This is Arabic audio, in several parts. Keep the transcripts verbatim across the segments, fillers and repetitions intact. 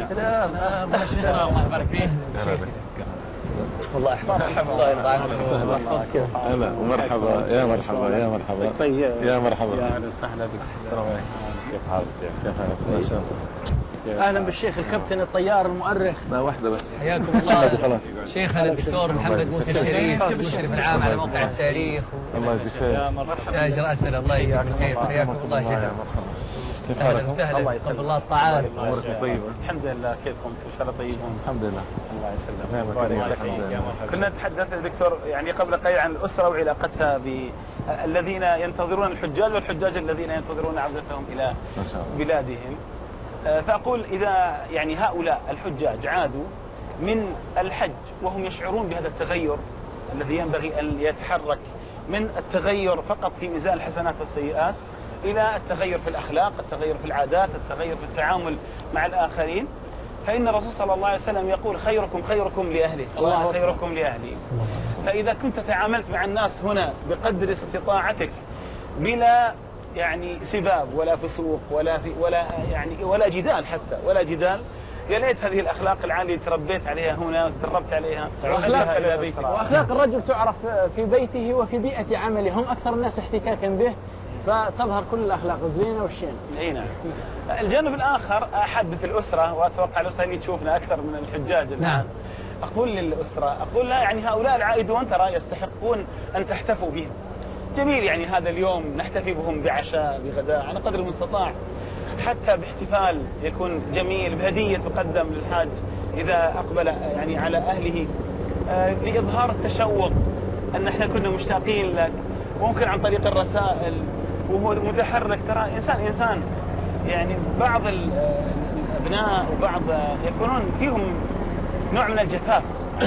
سلام. الله يبارك فيك. والله مرحبا. الله يرضى عنك. هلا ومرحبا. يا مرحبا يا مرحبا. طيب يا مرحبا. يا اهلا وسهلا بك. كيف حالك شيخ؟ كيف حالك؟ ما شاء الله. اهلا بالشيخ الكابتن الطيار المؤرخ. لا واحدة بس. حياكم الله. شيخنا الدكتور محمد موسى الشريف المشرف العام على موقع التاريخ. الله يجزيك خير. يا مرحبا. يا اجر اسد الله يجزيك بالخير. حياكم الله شيخ. مرحبا. كيف اهلا حالك؟ وسهلا. الله يسلمك. تقبل الله الطعام. امورك طيبة؟ الحمد لله. كيفكم؟ ان شاء الله طيبون. الحمد لله. الله يسلمك. نعم بارك الله الله الحمد فيك. لله. يا مرحبا. كنا تحدثنا دكتور يعني قبل قليل عن الاسره وعلاقتها بالذين ينتظرون الحجاج والحجاج الذين ينتظرون عودتهم الى ما شاء الله. بلادهم. فأقول إذا يعني هؤلاء الحجاج عادوا من الحج وهم يشعرون بهذا التغير الذي ينبغي أن يتحرك من التغير فقط في ميزان الحسنات والسيئات إلى التغير في الأخلاق، التغير في العادات، التغير في التعامل مع الآخرين، فإن الرسول صلى الله عليه وسلم يقول خيركم خيركم لأهله وأنا خيركم لأهلي. فإذا كنت تعاملت مع الناس هنا بقدر استطاعتك بلا يعني سباب ولا فسوق ولا في ولا يعني ولا جدال حتى ولا جدال، يا ليت هذه الاخلاق العاليه اللي تربيت عليها هنا تدربت عليها واخلاق الى بيتك. واخلاق الرجل تعرف في بيته وفي بيئه عمله، هم اكثر الناس احتكاكا به، فتظهر كل الاخلاق الزينه والشينه. اي نعم. الجانب الاخر احدث الاسره، واتوقع الاسره اللي تشوفنا اكثر من الحجاج الان. نعم. اقول للاسره، اقول لا يعني هؤلاء العائدون ترى يستحقون ان تحتفوا بهم. جميل يعني هذا اليوم نحتفي بهم بعشاء بغداء على قدر المستطاع، حتى باحتفال يكون جميل بهدية تقدم للحاج إذا أقبل يعني على أهله، آه لإظهار التشوق أن احنا كنا مشتاقين لك. ممكن عن طريق الرسائل وهو متحرك، ترى إنسان إنسان يعني بعض الأبناء وبعض يكونون فيهم نوع من الجفاف،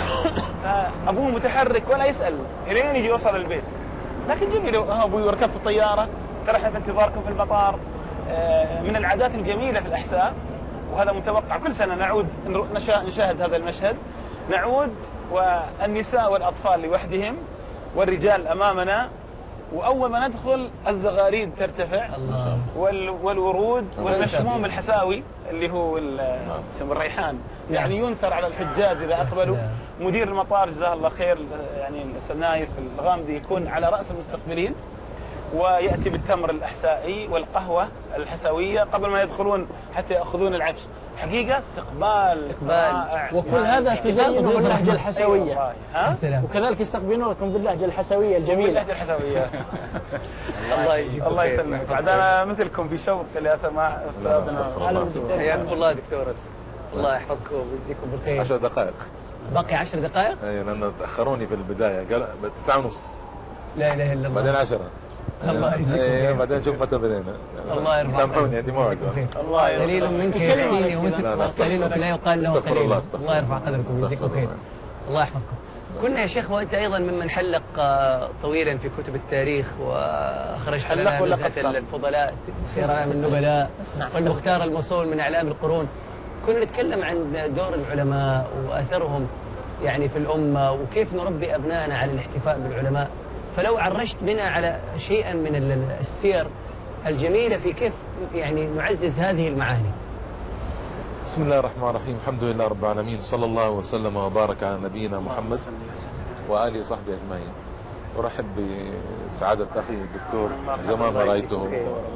فأبوه متحرك ولا يسأل إلين يجي يوصل البيت، لكن جميل ها ابوي وركبت الطياره، ترى احنا في انتظاركم في المطار. من العادات الجميله في الاحساء، وهذا متوقع كل سنه نعود نشاهد هذا المشهد، نعود والنساء والاطفال لوحدهم والرجال امامنا، واول ما ندخل الزغاريد ترتفع والورود والمشموم الحساوي اللي هو الريحان يعني ينثر على الحجاج اذا اقبلوا. مدير المطار جزاه الله خير يعني نايف الغامدي يكون على راس المستقبلين، وياتي بالتمر الاحسائي والقهوه الحساويه قبل ما يدخلون حتى ياخذون العفش. حقيقه استقبال رائع، وكل هذا تزينه باللهجه الحسويه. ها؟ وكذلك يستقبلونكم باللهجه الحسويه الجميله. باللهجه الحسويه. الله يجزيك الله يسلمك. بعد انا مثلكم في شوق لاسماع استاذنا. حياكم الله دكتور. الله يحفظكم ويجزيكم بالخير. عشر دقائق. بقي عشر دقائق؟ اي لانه تاخروني في البدايه، قال تسعة ونص. لا اله الا الله. بعدين عشرة. الله يجزيكم ايه بعدين شوف متى بدينا. الله يرضى سامحوني عندي موعد. الله يرضى. قليل منك يحييني ومثل قليلك لا يقال له قليل. الله يرفع قدركم ويجزيكم خير. الله يحفظكم. كنا يا شيخ وانت ايضا ممن حلق طويلا في كتب التاريخ، واخرجت لنا نزهة الفضلاء سير اعلام النبلاء والمختار الموصول من اعلام القرون. كنا نتكلم عن دور العلماء واثرهم يعني في الامه، وكيف نربي ابنائنا على الاحتفاء بالعلماء. فلو عرجت بنا على شيئا من السير الجميله في كيف يعني نعزز هذه المعاني. بسم الله الرحمن الرحيم، الحمد لله رب العالمين، صلى الله وسلم وبارك على نبينا محمد وآله وصحبه أجمعين. أرحب بسعادة أخي الدكتور، زمان ما رأيته،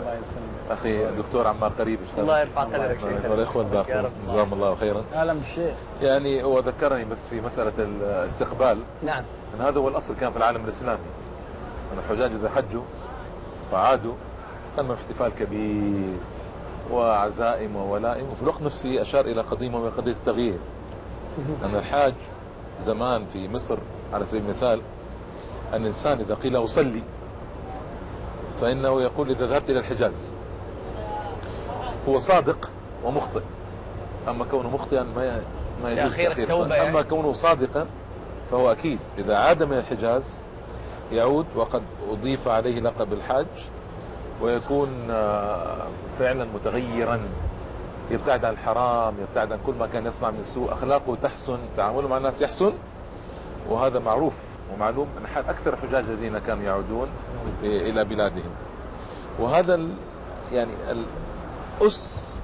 أخي الدكتور عمار قريب. الله يرفع قدرك والإخوة الباقين جزاهم الله خيرا. أهلا بالشيخ. يعني هو ذكرني بس في مسألة الاستقبال. نعم. أن هذا هو الأصل كان في العالم الإسلامي، أن الحجاج إذا حجوا فعادوا تم احتفال كبير وعزائم وولائم، وفي الوقت نفسه أشار إلى قضية وهي قضية التغيير. أن الحاج زمان في مصر على سبيل المثال، الإنسان إذا قيل أصلي فإنه يقول إذا ذهبت إلى الحجاز، هو صادق ومخطئ. أما كونه مخطئا ما ما يجوز تأخير الصلاة. يعني. أما كونه صادقا فهو أكيد إذا عاد من الحجاز يعود وقد أضيف عليه لقب الحاج، ويكون فعلا متغيرا، يبتعد عن الحرام، يبتعد عن كل ما كان يصنع من سوء، أخلاقه تحسن، تعامله مع الناس يحسن، وهذا معروف ومعلوم من حال أكثر الحجاج الذين كانوا يعودون إلى بلادهم. وهذا يعني الأس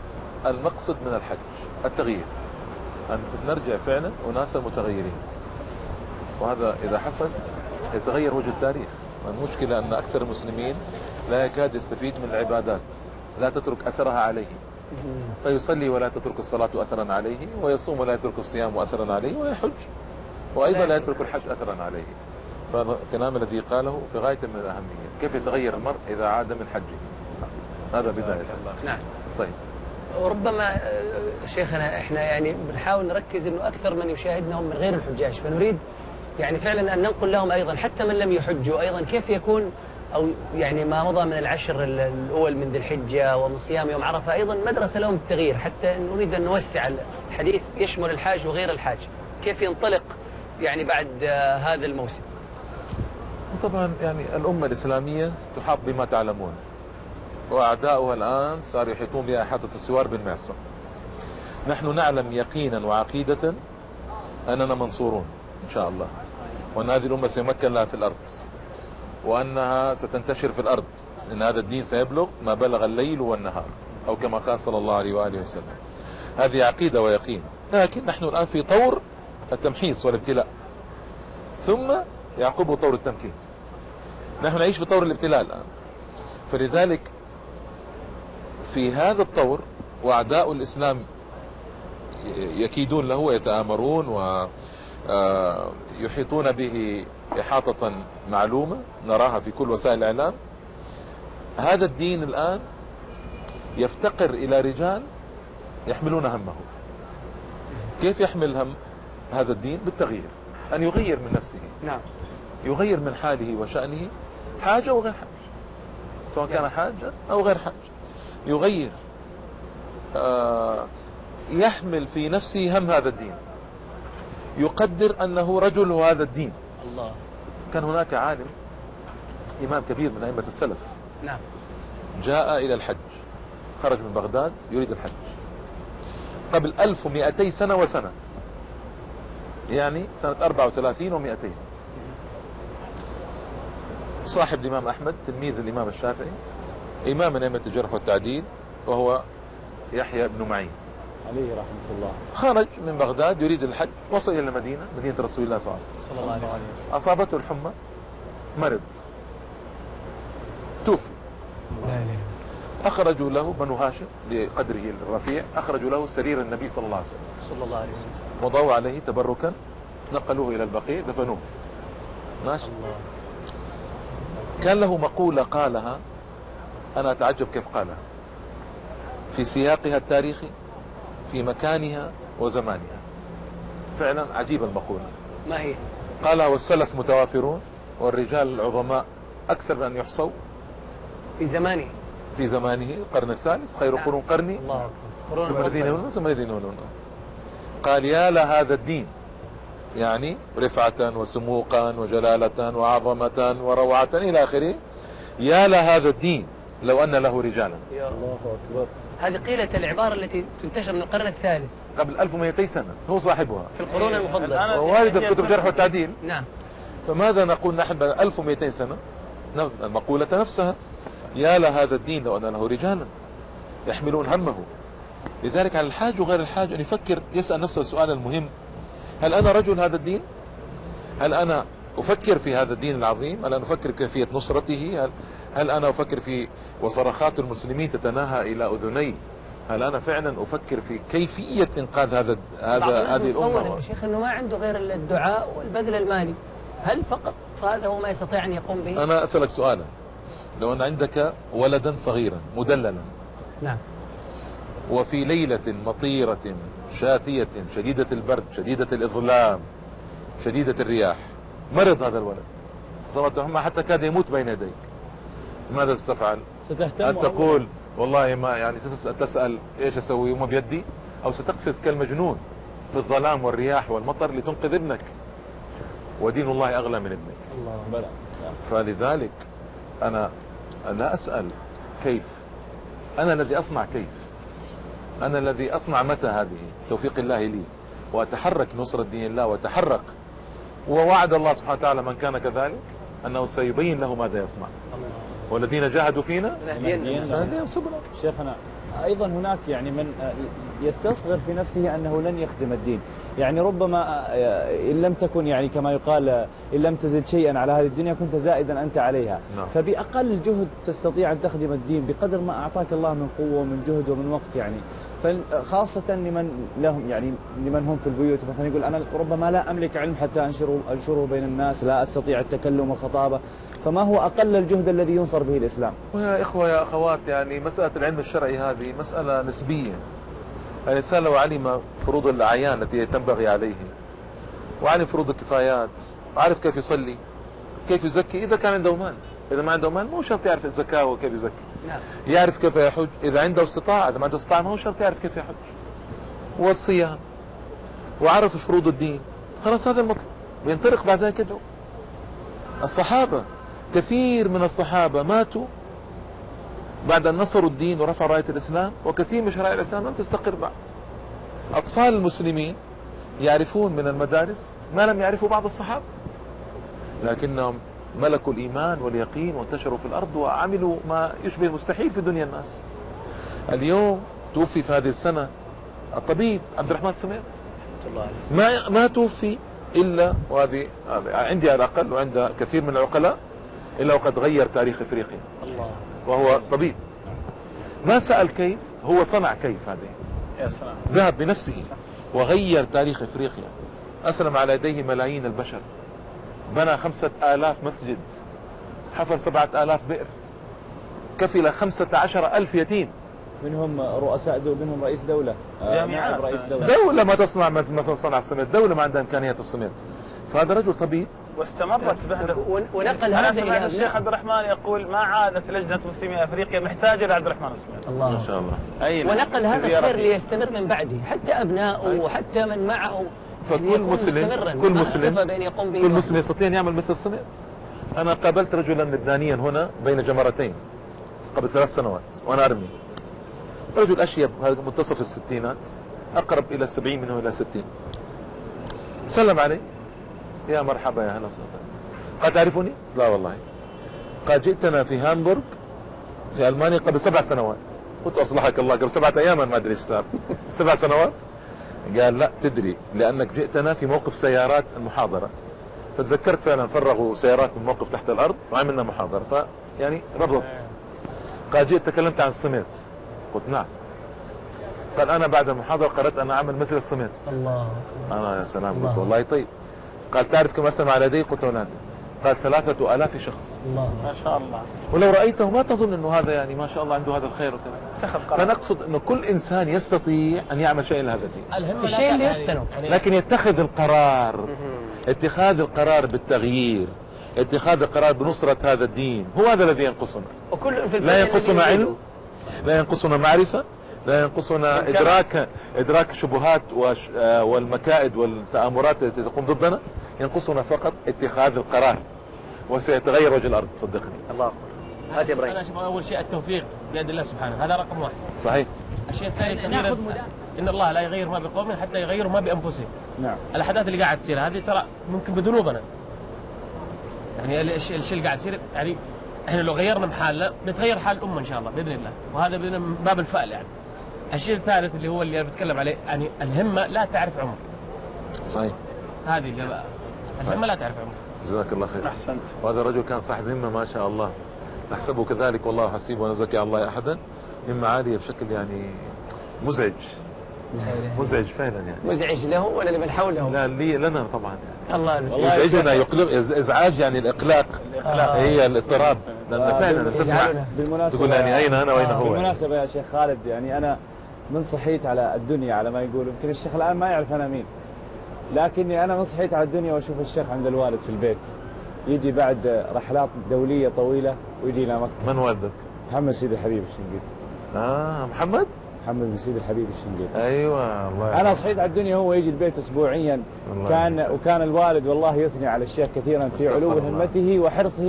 المقصد من الحج التغيير، أن نرجع فعلا أناسا متغيرين، وهذا إذا حصل يتغير وجه التاريخ. المشكلة أن أكثر المسلمين لا يكاد يستفيد من العبادات، لا تترك أثرها عليه، فيصلي ولا تترك الصلاة أثرا عليه، ويصوم ولا يترك الصيام أثرا عليه، ويحج وأيضا لا يترك الحج أثرا عليه. فالكلام الذي قاله في غاية من الأهمية، كيف يتغير المرء إذا عاد من حجه. هذا بداية. نعم. طيب، وربما شيخنا احنا يعني بنحاول نركز انه اكثر من يشاهدنا هم من غير الحجاج، فنريد يعني فعلا ان ننقل لهم ايضا حتى من لم يحجوا ايضا كيف يكون او يعني ما مضى من العشر الاول من ذي الحجه ومن صيام يوم عرفه ايضا مدرسه لهم التغيير، حتى نريد ان نوسع الحديث يشمل الحاج وغير الحاج، كيف ينطلق يعني بعد هذا الموسم. طبعا يعني الأمة الإسلامية تحاط بما تعلمون، وأعداؤها الآن صار يحيطون بها إحاطة السوار بالمعصم. نحن نعلم يقينا وعقيدة أننا منصورون إن شاء الله، وأن هذه الأمة سيمكن لها في الأرض، وأنها ستنتشر في الأرض، إن هذا الدين سيبلغ ما بلغ الليل والنهار، أو كما قال صلى الله عليه وآله وسلم. هذه عقيدة ويقين، لكن نحن الآن في طور التمحيص والابتلاء، ثم يعقبه طور التمكين. نحن نعيش في طور الابتلاء الآن، فلذلك في هذا الطور وأعداء الإسلام يكيدون له ويتآمرون ويحيطون به إحاطة معلومة نراها في كل وسائل الإعلام. هذا الدين الآن يفتقر إلى رجال يحملون همه. كيف يحمل هم هذا الدين؟ بالتغيير، أن يغير من نفسه. نعم. يغير من حاله وشأنه، حاجة وغير حاجة، سواء كان حاجة أو غير حاجة. يغير، آه يحمل في نفسه هم هذا الدين، يقدر أنه رجل هذا الدين. الله. كان هناك عالم إمام كبير من أئمة السلف، نعم، جاء إلى الحج، خرج من بغداد يريد الحج قبل ألف ومئتي سنة وسنة، يعني سنة أربعة وثلاثين ومئتين. صاحب الإمام أحمد، تلميذ الإمام الشافعي، إمام من أئمة الجرح والتعديل، وهو يحيى بن معين عليه رحمة الله. خرج من بغداد يريد الحج، وصل إلى المدينة، مدينة رسول الله صلى الله عليه وسلم. أصابته الحمى، مرض، توفي. أخرجوا له بنو هاشم بقدره الرفيع، أخرجوا له سرير النبي صلى الله عليه وسلم صلى الله عليه وسلم، وضعوا عليه تبركا، نقلوه إلى البقيع دفنوه. ماشي. الله. كان له مقولة قالها أنا أتعجب كيف قالها، في سياقها التاريخي، في مكانها وزمانها، فعلا عجيب المقولة. ما هي؟ قالها: والسلف متوافرون، والرجال العظماء أكثر من أن يحصوا في زمانه، في زمانه القرن الثالث، خير قرون قرني الله أكبر، ثم الذين يلونهم ثم الذين يلونهم. قال: يا لهذا الدين، يعني رفعة وسموقا وجلالة وعظمة وروعة إلى آخره، يا لهذا الدين لو أن له رجالا. يا الله أكبر. هذه قيلة العبارة التي تنتشر من القرن الثالث قبل ألف ومئتين سنة، هو صاحبها في القرون المفضلة، وواردة في كتب جرح والتعديل. نعم. فماذا نقول نحن بعد ألف ومئتين سنة؟ المقولة نفسها، يا لهذا الدين لو أن له رجالا يحملون همه. لذلك على الحاج وغير الحاج أن يفكر، يسأل نفسه السؤال المهم: هل أنا رجل هذا الدين؟ هل أنا أفكر في هذا الدين العظيم؟ هل أنا أفكر في كيفية نصرته؟ هل, هل أنا أفكر في وصرخات المسلمين تتناهى إلى أذني؟ هل أنا فعلا أفكر في كيفية إنقاذ هذا هذا هذه الأمة؟ شيخ أنه ما عنده غير الدعاء والبذل المالي، هل فقط هذا هو ما يستطيع أن يقوم به؟ أنا أسألك سؤالا: لو أن عندك ولدا صغيرا مدللا، نعم، وفي ليلة مطيرة شاتية شديدة البرد شديدة الإظلام شديدة الرياح، مرض هذا الولد، صارت حمى حتى كاد يموت بين يديك، ماذا ستفعل؟ ستهتم هل تقول والله ما يعني تسأل ايش اسوي وما بيدي، او ستقفز كالمجنون في الظلام والرياح والمطر لتنقذ ابنك؟ ودين الله اغلى من ابنك. الله بلى. فلذلك انا لا اسأل كيف، انا الذي اصنع كيف، انا الذي اصنع متى، هذه توفيق الله لي، واتحرك نصرة دين الله واتحرك، ووعد الله سبحانه وتعالى من كان كذلك انه سيبين له ماذا يصنع. والذين جاهدوا فينا سنهديهم سبلنا. شيخنا أيضا هناك يعني من يستصغر في نفسه أنه لن يخدم الدين، يعني ربما إن لم تكن يعني كما يقال إن لم تزد شيئا على هذه الدنيا كنت زائدا أنت عليها. نعم. فبأقل جهد تستطيع أن تخدم الدين بقدر ما أعطاك الله من قوة ومن جهد ومن وقت، يعني خاصة لمن لهم يعني لمن هم في البيوت، مثلا يقول أنا ربما لا أملك علم حتى أنشره أنشره بين الناس، لا أستطيع التكلم والخطابة، فما هو أقل الجهد الذي ينصر به الإسلام؟ ويا إخوة يا أخوات، يعني مسألة العلم الشرعي هذه مسألة نسبية. الإنسان لو علم فروض الأعيان التي تنبغي عليه، وعلم فروض الكفايات، وعرف كيف يصلي، كيف يزكي، إذا كان عنده مال. إذا ما عنده مال مو شرط يعرف الزكاة وكيف يزكي. نعم. يعرف كيف يحج إذا عنده استطاعة، إذا ما عنده استطاعة ما هو شرط يعرف كيف يحج. والصيام، وعرف فروض الدين، خلاص هذا المطلوب، وينطلق بعد ذلك يدعو. الصحابة كثير من الصحابة ماتوا بعد أن نصروا الدين ورفعوا راية الإسلام، وكثير من شرائع الإسلام لم تستقر بعد. أطفال المسلمين يعرفون من المدارس ما لم يعرفوا بعض الصحابة، لكنهم ملكوا الإيمان واليقين وانتشروا في الأرض وعملوا ما يشبه المستحيل في دنيا الناس. اليوم توفي في هذه السنة الطبيب عبد الرحمن السميط، ما ما توفي إلا، وهذه عندي على الأقل وعند كثير من العقلاء، إلا وقد غير تاريخ إفريقيا. الله. وهو طبيب، ما سأل كيف، هو صنع كيف. هذه يا سلام. ذهب بنفسه وغير تاريخ إفريقيا، أسلم على يديه ملايين البشر، بنى خمسة آلاف مسجد، حفر سبعة آلاف بئر، كفل خمسة عشر ألف يتيم، منهم رؤساء دول، منهم رئيس دولة، جامعات، رئيس دولة. دولة ما تصنع مثل صنع السميط، دولة ما عندها إمكانيات السميط. فهذا رجل طبيب واستمرت بعده. ونقل أنا هذا سمعت الشيخ عبد الرحمن يقول ما عادت لجنة مسلمي أفريقيا محتاجة لعبد الرحمن السميط. الله ما شاء الله. أي ونقل هذا الخير ليستمر من بعده، حتى أبنائه وحتى من معه. فكل مسلم كل مسلم كل مسلم يستطيع أن يعمل مثل السميط. أنا قابلت رجلا لبنانيا هنا بين جمرتين قبل ثلاث سنوات وأنا أرمي، رجل أشيب منتصف الستينات، أقرب إلى السبعين منه إلى ستين. سلم علي، يا مرحبا يا هلا وسهلا. قال تعرفني؟ لا والله. قال جئتنا في هامبورغ في ألمانيا قبل سبع سنوات. قلت أصلحك الله، قبل سبعة أيام ما أدري إيش صار. سبع سنوات؟ قال لا تدري، لأنك جئتنا في موقف سيارات المحاضرة، فتذكرت فعلا فرغوا سيارات من موقف تحت الأرض وعملنا محاضرة، فيعني ربط. قال جئت تكلمت عن السميط. قلت نعم. قال أنا بعد المحاضرة قررت أن أعمل مثل السميط. الله. أنا يا سلام. قلت والله طيب. قال تعرف كم أسلم على يدي؟ قلت لا. قال ثلاثة آلاف شخص. الله ما شاء الله. ولو رأيته ما تظن أنه هذا يعني ما شاء الله عنده هذا الخير وكذا. فنقصد أنه كل إنسان يستطيع أن يعمل شيء لهذا الدين، الشيء اللي يقتنع، لكن يتخذ القرار. اتخاذ القرار بالتغيير، اتخاذ القرار بنصرة هذا الدين، هو هذا الذي ينقصنا. وكل في لا ينقصنا علم، لا ينقصنا معرفة، لا ينقصنا إدراك إدراك الشبهات والمكائد والتآمرات التي تقوم ضدنا، ينقصنا فقط اتخاذ القرار، وسيتغير وجه الأرض صدقني. الله أكبر. هات يا إبراهيم. أنا أشوف أول شيء التوفيق بيد الله سبحانه، هذا رقم واحد. صحيح. الشيء الثاني كبير، إن الله لا يغير ما بقوم حتى يغيروا ما بأنفسهم. نعم. الأحداث اللي قاعد تصير هذه ترى ممكن بذنوبنا، يعني الشيء اللي قاعد يصير، يعني احنا لو غيرنا محالنا بتغير حال الأمة إن شاء الله بإذن الله، وهذا من باب الفأل. يعني الشيء الثالث اللي هو اللي أنا بتكلم عليه، يعني الهمة لا تعرف عمر. صحيح. هذه اللي بقى الهمة لا تعرف عمر. جزاك الله خير. أحسنت. وهذا الرجل كان صاحب همة ما شاء الله، نحسبه كذلك والله حسيب ولا نزكي على الله أحدا، همة عالية بشكل يعني مزعج. مزعج فعلا يعني. مزعج له ولا لمن حوله؟ لا لي لنا طبعا يعني. الله يزعجنا، يقلق ازعاج يعني الإقلاق. الإقلاق. هي الاضطراب، لأن فعلا تسمع تقول يعني أين أنا وأين هو. بالمناسبة يا شيخ خالد، يعني أنا من صحيت على الدنيا على ما يقولوا، يمكن الشيخ الآن ما يعرف أنا مين، لكني أنا من صحيت على الدنيا وأشوف الشيخ عند الوالد في البيت، يجي بعد رحلات دولية طويلة ويجي إلى مكة. من والدك؟ محمد سيد الحبيب الشنقيط. آه محمد؟ محمد بن سيد الحبيب الشنقيط. ايوه الله. انا صحيت على الدنيا هو يجي البيت اسبوعيا. كان وكان الوالد والله يثني على الشيخ كثيرا في علو همته وحرصه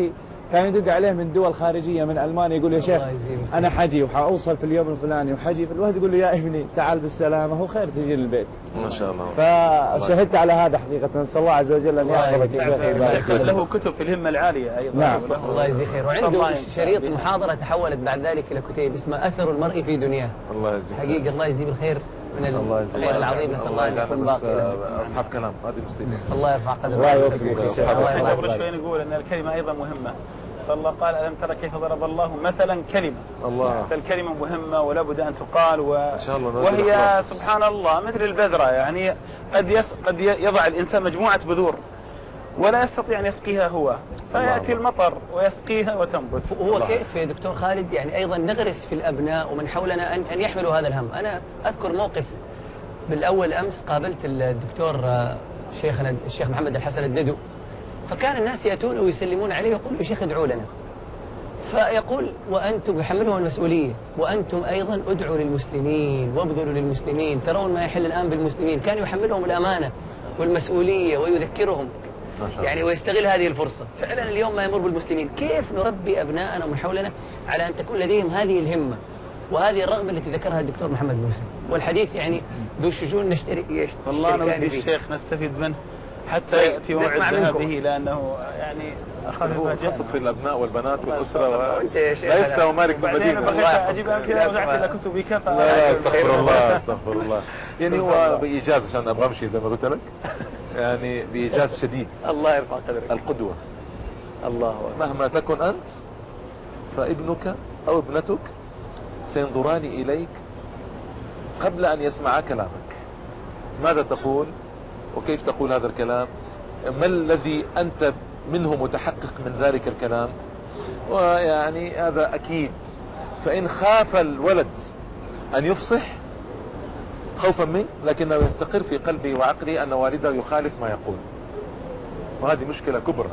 كان يدق عليه من دول خارجية من ألمانيا يقول يا شيخ أنا حجي وحأوصل في اليوم الفلاني وحجي، في الواحد يقول له يا ابني تعال بالسلامة، هو خير تجي للبيت. ما شاء الله. فشهدت على هذا حقيقة، نسأل الله عز وجل أن يحفظك يا شيخ. له كتب في الهمة العالية أيضا. نعم. الله يجزيه خير. وعنده شريط محاضرة تحولت بعد ذلك إلى كتيب اسمه أثر المرء في دنياه. الله يجزيه حقيقة الله يجزيه بالخير من الخير العظيم، نسأل الله أن يكون باقي. أصحاب كلام هذه مصيبة. الله يرفع قدره. الله يوفقك. قبل شوي نقول أن الكلمة أيضا مهمة، فالله قال ألم ترى كيف ضرب الله مثلا كلمة. الله. فالكلمة مهمة ولا بد أن تقال و... إن شاء الله وهي سبحان الله مثل البذرة، يعني قد يس... قد يضع الإنسان مجموعة بذور ولا يستطيع أن يسقيها هو، فيأتي المطر ويسقيها وتنبت. هو كيف يا دكتور خالد يعني أيضا نغرس في الأبناء ومن حولنا أن أن يحملوا هذا الهم. أنا أذكر موقف بالأول أمس قابلت الدكتور شيخنا الشيخ محمد الحسن الددو، فكان الناس يأتون ويسلمون عليه ويقولوا يا شيخ ادعوا لنا، فيقول وأنتم يحملهم المسؤولية وأنتم أيضا ادعوا للمسلمين وابذلوا للمسلمين، ترون ما يحل الآن بالمسلمين. كان يحملهم الأمانة والمسؤولية ويذكرهم يعني ويستغل هذه الفرصة. فعلا اليوم ما يمر بالمسلمين كيف نربي أبناءنا ومن حولنا على أن تكون لديهم هذه الهمة وهذه الرغبة التي ذكرها الدكتور محمد موسى، والحديث يعني ذو الشجون نشترك يشترك والله أنا ودي الشيخ نستفيد منه حتى يأتي موعد ذهابه، لأنه يعني هو متخصص في الأبناء والبنات والأسرة و... لا يفتى ومالك في المدينة. بغيت أجيب أمثلة ورجعت إلى كتبي كفى. لا استغفر الله استغفر الله. يعني هو بإيجاز عشان أبغى أمشي زي ما قلت لك، يعني بإيجاز شديد. الله يرفع قدرك. القدوة. الله مهما تكن أنت فابنك أو ابنتك سينظران إليك قبل أن يسمعا كلامك. ماذا تقول وكيف تقول هذا الكلام؟ ما الذي أنت منه متحقق من ذلك الكلام؟ ويعني هذا أكيد. فإن خاف الولد أن يفصح خوفا منه لكنه يستقر في قلبه وعقله أن والده يخالف ما يقول، وهذه مشكلة كبرى.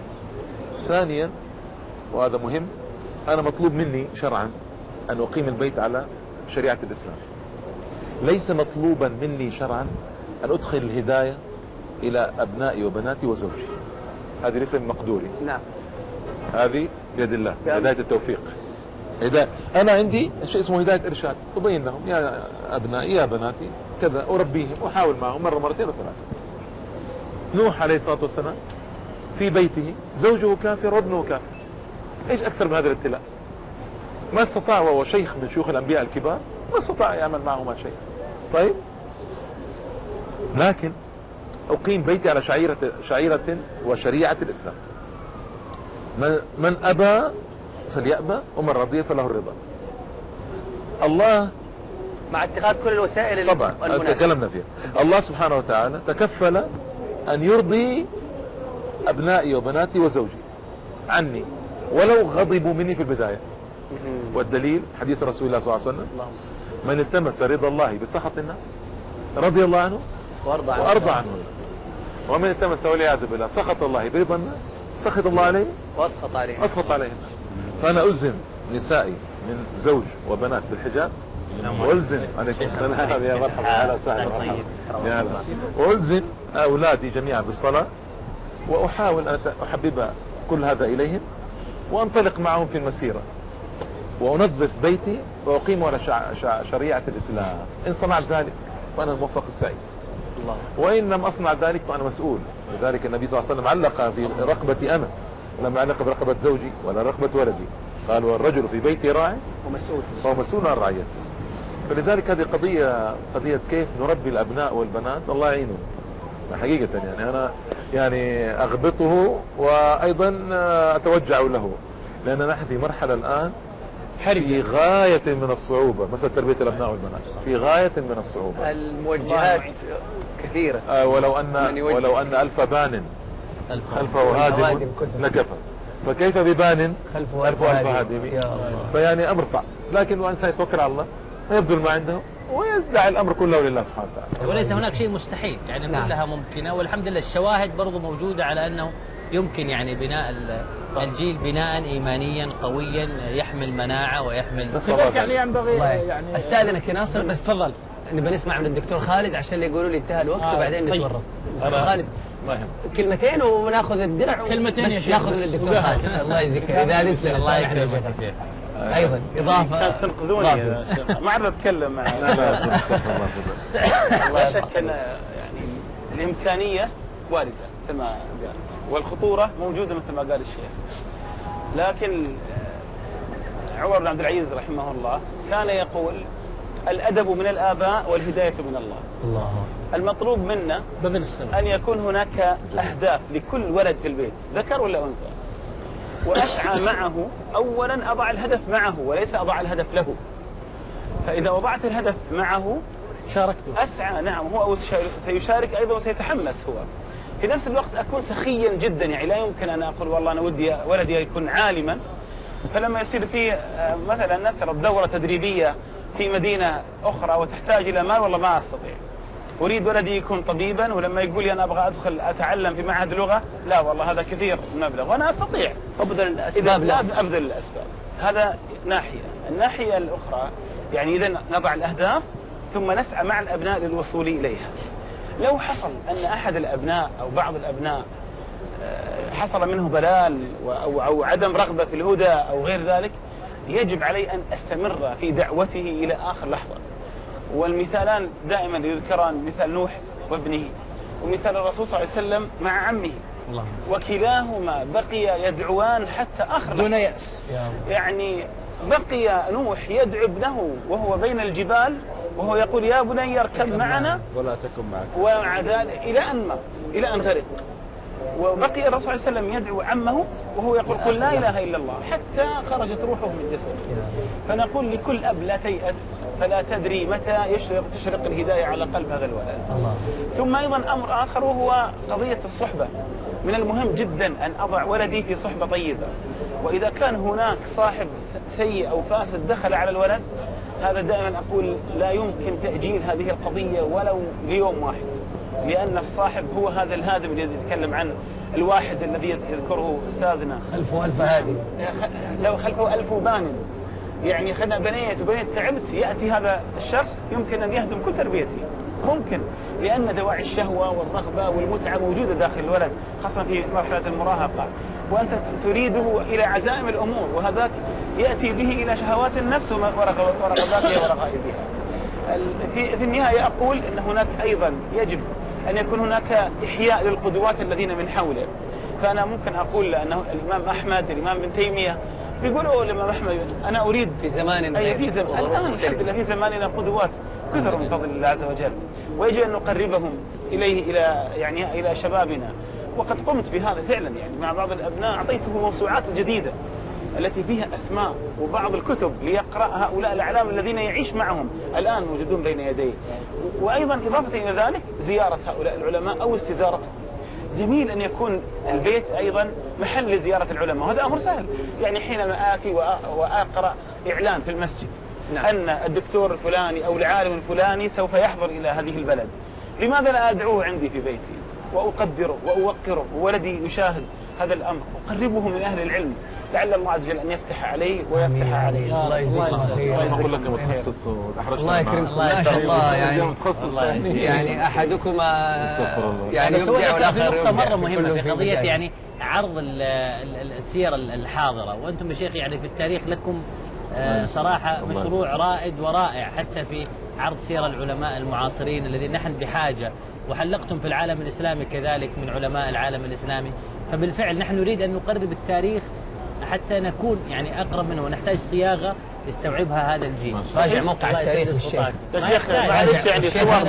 ثانيا وهذا مهم، أنا مطلوب مني شرعا أن أقيم البيت على شريعة الإسلام، ليس مطلوبا مني شرعا أن أدخل الهداية إلى أبنائي وبناتي وزوجي. هذه ليس من مقدوري. نعم. هذه بيد الله، هداية التوفيق. هداية. أنا عندي شيء اسمه هداية إرشاد، أبين لهم يا أبنائي يا بناتي كذا، أربيهم وأحاول معهم مرة مرتين وثلاثة. نوح عليه الصلاة والسلام في بيته زوجه كافر وابنه كافر، إيش أكثر من هذا الابتلاء؟ ما استطاع وهو شيخ من شيوخ الأنبياء الكبار ما استطاع يعمل معهما شيء. طيب لكن أقيم بيتي على شعيرة, شعيرة وشريعة الإسلام. من, من أبى فليأبى ومن رضي فله الرضا. الله مع اتخاذ كل الوسائل طبعا تكلمنا فيها. الله سبحانه وتعالى تكفل أن يرضي أبنائي وبناتي وزوجي عني ولو غضبوا مني في البداية. والدليل حديث رسول الله صلى الله عليه وسلم: من التمس رضا الله بسخط الناس رضي الله عنه وارضى عنه, وأرضى عنه. ومن التمس والعياذ بالله سخط الله برضا الناس سخط الله عليه واسخط عليه اسخط عليه. فأنا ألزم نسائي من زوج وبنات بالحجاب، وألزم عليكم السلام يا مرحبا على سهلا يا هلا، وألزم أولادي جميعا بالصلاة، وأحاول أن أحبب كل هذا إليهم، وأنطلق معهم في المسيرة، وأنظف بيتي وأقيم على شع... شع... شريعة الإسلام. إن صنعت ذلك فأنا الموفق السعيد، الله. وإن لم أصنع ذلك فأنا مسؤول. لذلك النبي صلى الله عليه وسلم علق برقبتي أنا، لم يعلق برقبة زوجي ولا رقبة ولدي. قال: والرجل في بيته راع ومسؤول فهو مسؤول عن رعيته. فلذلك هذه قضية قضية كيف نربي الأبناء والبنات. الله يعينه حقيقة، يعني أنا يعني أغبطه وأيضا أتوجع له، لأن نحن في مرحلة الآن في غاية من الصعوبة. مثلا تربية الأبناء والبنات في غاية من الصعوبة، الموجهات كثيرة. آه ولو أن ولو أن ألف بان خلفه هادم لكفى، فكيف ببان خلفه ألف ألف هادم؟ فيعني أمر صعب، لكن الإنسان يتوكل على الله ويبذل ما عنده ويدعي الأمر كله لله سبحانه وتعالى. وليس هناك شيء مستحيل، يعني نعم. كلها ممكنة، والحمد لله الشواهد برضو موجودة على أنه يمكن يعني بناء الجيل بناء إيمانيا قويا يحمل مناعة ويحمل. يعني ينبغي يعني استاذنك يا ناصر، بس تفضل نبي نسمع من الدكتور خالد عشان اللي يقولوا لي انتهى الوقت. آه وبعدين طيب. نتورط. دكتور خالد، ما يهم. كلمتين وناخذ الدرع. كلمتين يا شيخ. ناخذ من الدكتور خالد. الله يجزيك اذا ننسى الله يكرمك يا شيخ. ايضا اضافه. كانت تنقذوني يا شيخ، ما عرفت اتكلم مع. لا لا لا شك ان يعني الامكانيه وارده مثل ما قال، والخطوره موجوده مثل ما قال الشيخ. لكن عمر بن عبد العزيز رحمه الله كان يقول الادب من الاباء والهدايه من الله. الله. المطلوب منا بذل السمع ان يكون هناك اهداف لكل ولد في البيت، ذكر ولا انثى، واسعى معه. اولا اضع الهدف معه وليس اضع الهدف له. فاذا وضعت الهدف معه شاركته، اسعى. نعم، هو سيشارك ايضا وسيتحمس هو. في نفس الوقت اكون سخيا جدا، يعني لا يمكن ان اقول والله انا ودي ولدي يكون عالما، فلما يصير في مثلا نفترض دوره تدريبيه في مدينه اخرى وتحتاج الى مال، والله ما استطيع. اريد ولدي يكون طبيبا، ولما يقول لي انا ابغى ادخل اتعلم في معهد لغه، لا والله هذا كثير المبلغ وانا استطيع. ابذل الاسباب، لازم ابذل الاسباب. هذا ناحيه. الناحيه الاخرى يعني اذا نضع الاهداف ثم نسعى مع الابناء للوصول اليها. لو حصل ان احد الابناء او بعض الابناء حصل منه ضلال او او عدم رغبه في الهدى او غير ذلك، يجب علي ان استمر في دعوته الى اخر لحظه. والمثالان دائما يذكران، مثال نوح وابنه، ومثال الرسول صلى الله عليه وسلم مع عمه، وكلاهما بقي يدعوان حتى اخر دون يأس. يعني بقي نوح يدعو ابنه وهو بين الجبال وهو يقول يا بني اركب معنا ولا تكن معك، ومع ذلك الى ان مات، الى ان غرق. وبقي الرسول صلى الله عليه وسلم يدعو عمه وهو يقول قل لا اله الا الله حتى خرجت روحه من جسده. فنقول لكل اب لا تيأس، فلا تدري متى يشرق تشرق الهدايه على قلب هذا الولد. الله. ثم ايضا امر اخر وهو قضيه الصحبه. من المهم جدا ان اضع ولدي في صحبه طيبه، واذا كان هناك صاحب سيء او فاسد دخل على الولد، هذا دائما اقول لا يمكن تاجيل هذه القضيه ولو ليوم واحد، لأن الصاحب هو هذا الهادم الذي يتكلم عنه، الواحد الذي يذكره أستاذنا خلفه ألف هادم، لو خلفه ألف بان، يعني خلنا بنيت وبنيت تعبت، يأتي هذا الشخص يمكن أن يهدم كل تربيتي، ممكن، لأن دواعي الشهوة والرغبة والمتعة موجودة داخل الولد، خاصة في مرحلة المراهقة، وأنت تريده إلى عزائم الأمور، وهذاك يأتي به إلى شهوات النفس ورغباتها ورغائبها. في في النهاية أقول أن هناك أيضا يجب أن يكون هناك إحياء للقدوات الذين من حوله. فأنا ممكن أقول أنه الإمام أحمد، الإمام ابن تيمية بيقولوا الإمام أحمد أنا أريد في زمان أي في زمان الآن الحمد لله في زماننا قدوات كثر من فضل الله عز وجل، ويجب أن نقربهم إليه إلى يعني إلى شبابنا. وقد قمت بهذا فعلا، يعني مع بعض الأبناء أعطيته موسوعات جديدة التي فيها أسماء وبعض الكتب ليقرأ هؤلاء الأعلام الذين يعيش معهم الآن موجودون بين يديه. وأيضا إضافة إلى ذلك زيارة هؤلاء العلماء أو استزارتهم. جميل أن يكون البيت أيضا محل لزيارة العلماء، وهذا أمر سهل. يعني حينما آتي وأقرأ إعلان في المسجد نعم. أن الدكتور الفلاني أو العالم الفلاني سوف يحضر إلى هذه البلد، لماذا لا أدعوه عندي في بيتي وأقدره وأوقره، وولدي يشاهد هذا الأمر، أقربه من أهل العلم، لعل الله عز وجل أن يفتح عليه ويفتح عليه. الله يجزيك خير. أنا أقول لك متخصص ودحرجنا الله يكرمك. الله شاء الله يعني متخصص يعني أحدكما يعني يبدع في نقطة مرة مهمة في قضية يعني عرض السير الحاضرة، وأنتم يا شيخ يعني في التاريخ لكم صراحة مشروع رائد ورائع حتى في عرض سير العلماء المعاصرين الذين نحن بحاجة، وحلقتم في العالم الإسلامي كذلك من علماء العالم الإسلامي. فبالفعل نحن نريد أن نقرب التاريخ حتى نكون يعني أقرب منه، ونحتاج صياغة يستوعبها هذا الجيل. راجع موقع التاريخ الشيخ يا شيخ معلش يعني صور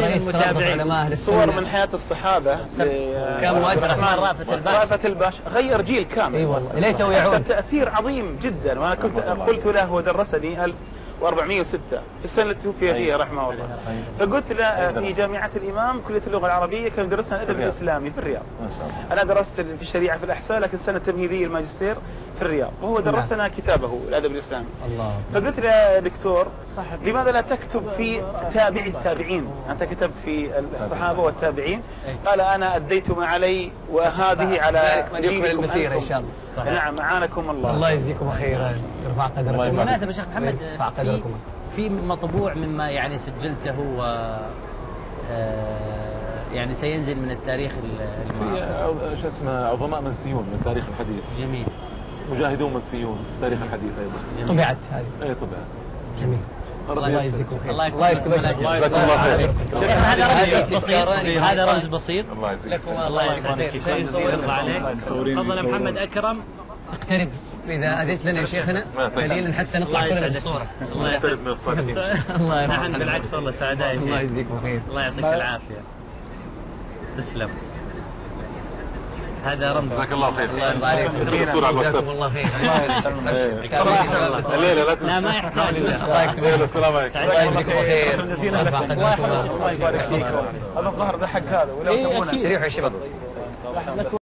من صور من حياة الصحابة كان الرحمن رافت الباش رافت الباش غير جيل كامل. اي والله ليته يعود. تأثير عظيم جدا، وانا كنت قلت له ودرسني ألف وأربعمائة وستة في السنة التي توفي فيها رحمه الله، فقلت له في جامعة الإمام كلية اللغة العربية كان درسنا الأدب الإسلامي في الرياض. أنا درست في الشريعة في الأحساء، لكن السنة التمهيدية الماجستير في الرياض، وهو درسنا كتابه الأدب الإسلامي. الله. فقلت له دكتور لماذا لا تكتب في تابعي التابعين؟ أنت كتبت في الصحابة والتابعين. قال أنا أديت ما علي وهذه على جيلكم المسيرة إن شاء الله. نعم أعانكم الله. الله يجزيكم خيرا، يرفع قدركم. بالمناسبة شيخ محمد في مطبوع مما يعني سجلته و يعني سينزل من التاريخ المعاصر؟ في شو اسمه عظماء منسيون من التاريخ الحديث. جميل. مجاهدون منسيون في التاريخ الحديث ايضا. طبعت هذه. اي طبعت. جميل. الله يجزيكم خير. الله يكتب لك. جزاكم الله خير. هذا رمز بسيط. هذا رمز بسيط. الله يجزيك. الله يسعدك. يرضى عليك. تفضل محمد اكرم. اقترب اذا اذنت لنا يا شيخنا قليلا حتى نطلع كلنا بالصوره. الله يسعدك من الصالحين. الله يرحمك. نحن بالعكس والله سعداء يا شيخ. الله يجزيكم خير. الله يعطيك العافيه. تسلم. هذا رمز. جزاك الله خير. الله يرضى عليك. جزاكم الله خير. الليله لا لا ما يحتاج. الله يكتب لك. السلام عليكم. الله يجزيكم خير. الله يبارك فيكم. هذا الظهر ده حق هذا ولا تبونه استريحوا يا شباب.